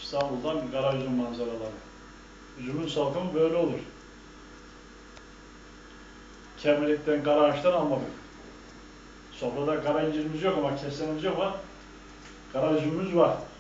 İstanbul'dan kara üzüm manzaraları. Üzümün salkımı böyle olur. Kemikten, kara ağaçtan almadık. Sofrada kara incirimiz yok ama kesenimiz yok ama kara üzümümüz var.